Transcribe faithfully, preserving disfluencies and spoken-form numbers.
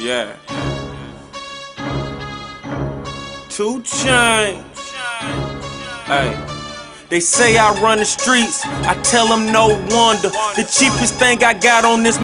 Yeah. Two Chainz. Hey. They say I run the streets. I tell them no wonder. The cheapest thing I got on this